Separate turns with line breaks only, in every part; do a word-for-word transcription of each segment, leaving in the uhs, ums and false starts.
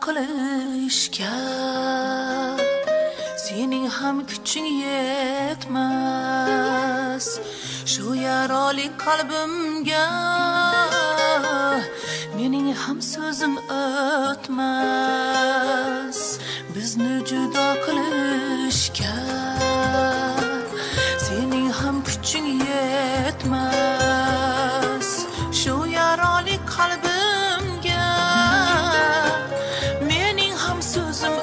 qilishga sening ham kuching yetmas. Shu yaroli qalbimga mening ham so'zim o'tmas. Bizni judo qilishga sening ham kuching yetmas. Shu yaroli qalbimga mening ham so'zim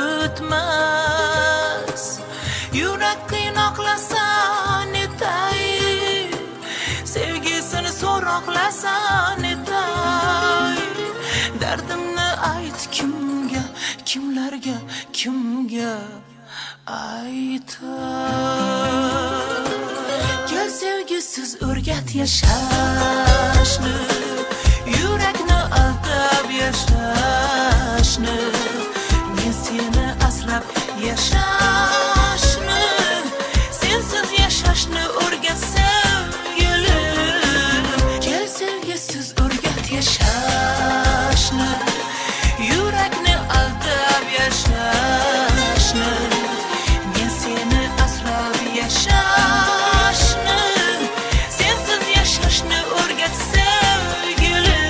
o'tmas. Yurak qiynoqlasa netay, sevgisini so'roqlasa netay. Dardimni ayt kimga, kimlarga, kimga aytay. Kel sevgisiz o'rgat yashashni, yurakni aldab yashashni. Men seni asrab yashashni, sensiz yashashni o'rgat sevgilim. Kel sevgisiz o'rgat yashashni, yurakni aldab yashashni. Men seni asrab yashashni, sensiz yashashni o'rgat sevgilim.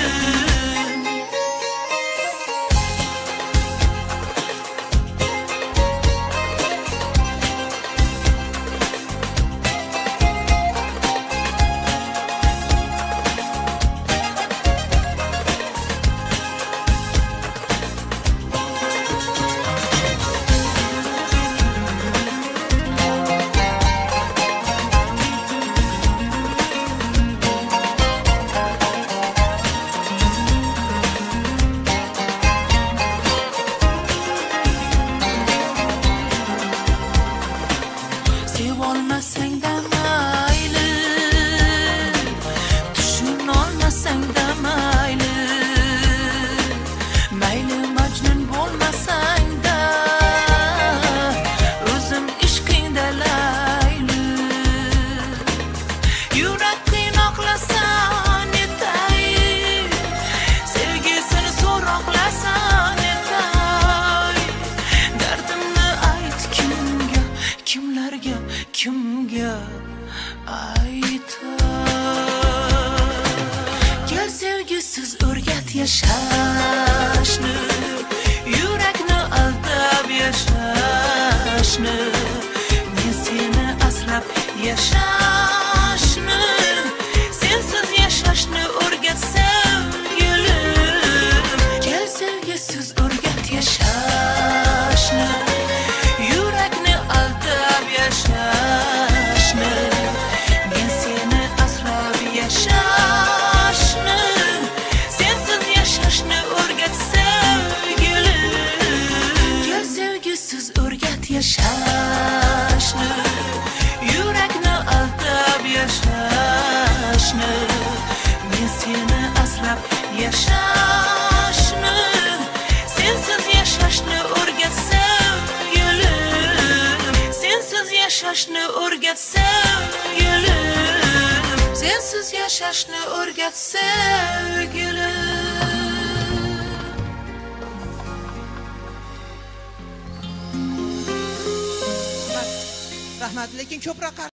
Sevolmasang da mayli, tushunolmasang da mayli. Mayli majnun bo'lmasang da, o'zim ishqingda layli. Yurak qiynoqlasa netay, sevgisini so'roqlasa netay. Dardimni ayt kimga, kimlarga, kimga aytay. Kel sevgisiz o'rgat yashashni, yurakni aldab yashashni. Men seni asrab yashashni, sensiz yashashni o'rgat sevgilim. Kel sevgisiz o'rgat yashashni, yurakni aldab yashashni. Men seni asrab yashashni, sensiz yashashni o'rgat sevgilim. Kel sevgisiz o'rgat yashashni, yurakni aldab yashashni. Men seni asrab yashashni, sensiz yashashni o'rgat sevgilim. Sensiz yashashni o'rgat sevgilim. Sensiz yashashni o'rgat sevgilim.
Rahmat, lekin ko'proq